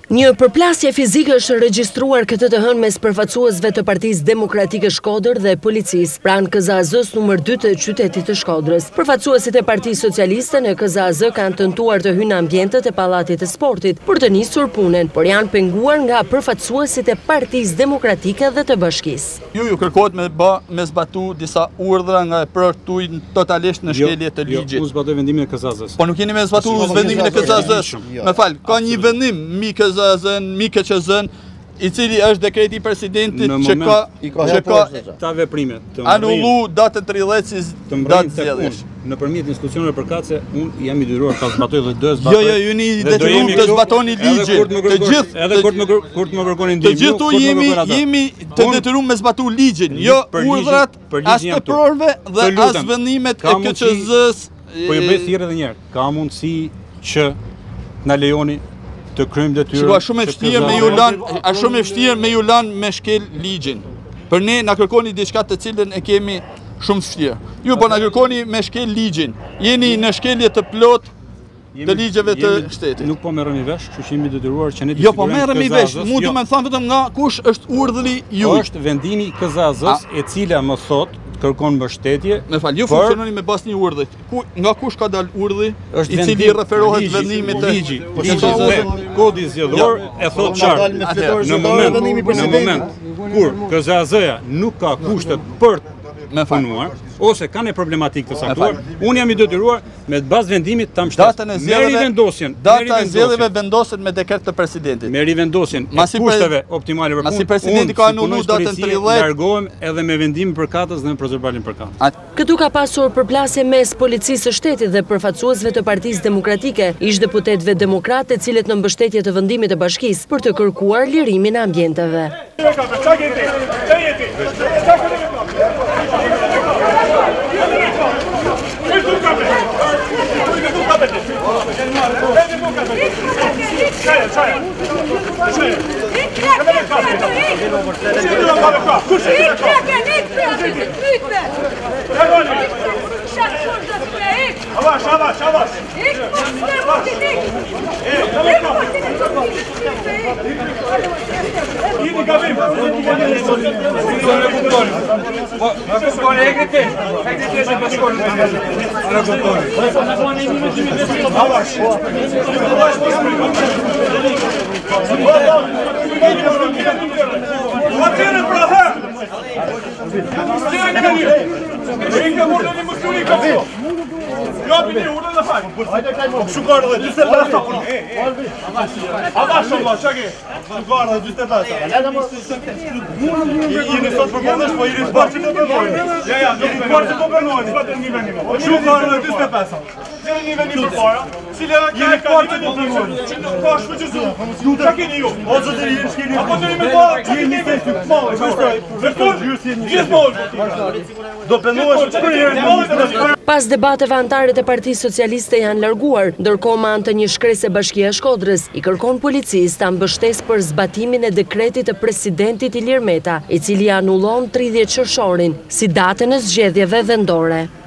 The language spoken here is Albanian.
Një përplasje fizike është regjistruar këtë të hënë mes përfaqësuesve të Partisë Demokratike Shkodër dhe policisë pranë KZAZ-s numër 2 të qytetit të Shkodrës. Përfaqësuesit e Partisë Socialiste në KZAZ kanë tentuar të hyjnë në ambientet e pallatit të sportit për të nisur punën, por janë penguar nga përfaqësuesit e Partisë Demokratike dhe të Bashkisë. Ju kërkohet me zbatu disa urdhra nga e përktuin totalisht në shkelje të ligjit. Unë zbatoj vendimin e KZAZ-s. Po nuk jeni me zbatu vendimin e KZAZ-s. Me fal, ka një vendim mi KZAZ-n, i cili është dekreti i presidentit që ka ta veprimet anullu datën 30 si datë zgjedhjesh. Nëpërmjet institucioneve përkatëse, unë jam i detyruar ta zbatoj dhe do e zbatoj. Jo, ju jeni detyruar të zbatoni ligjin. Të gjithë, edhe kur të më kërkoni ndihmë. Të gjithu jemi të detyruar me zbatu ligjin, jo urdhrat as të prorëve dhe as vendimet e KQZ-s. Po ju bëj thirrje edhe një herë. Ka mundësi që na lejoni të kryejmë detyrën. Shiko, shumë e vështirë me ju lan me shkel ligjin. Për ne na kërkoni diçka të cilën e kemi shumë vështirë. Ju po na kërkoni me shkel ligjin. Jeni në shkelje të plot të ligjeve të shtetit. Nuk po merremi vesh, kështu që jemi detyruar që ne të jo, po merremi vesh. Mu du me më thanë vetëm nga kush është urdhri juaj. Është vendimi i KZAZ-s e cila më thot kërkon mbështetje. Me fal, ju funksiononi me bazë një urdhri. Nga kush ka dal urdhri i cili referohet vendimit të ligjit. Kodi zgjedhor e thot qartë. Në moment kur KZAZ-ja nuk ka kushtet për me punuar, ose kanë problematikë të saktuar, unë jam i detyruar me bazë vendimit ta mbështes. Merri vendosjen. Data e zgjedhjeve vendoset me dekret të presidentit. Merri vendosjen e kushteve optimale për punë. Masi presidenti ka anulluar datën 30, largohem edhe me vendim përkatës dhe me proceduralin përkatës. Këtu ka pasur përplasje mes policisë së shtetit dhe përfaqësuesve të Partisë Demokratike, ish deputetëve demokratë, të cilët në mbështetje të vendimit të bashkisë për të kërkuar lirimin e ambienteve. Pas debateve antarët e Partisë Socialiste janë larguar, ndërkohë me anë të një shkrese Bashkia e Shkodrës i kërkon policisë ta mbështesë për zbatimin e dekretit të presidentit Ilir Meta, i cili anullon 30 qershorin si datën e zgjedhjeve vendore.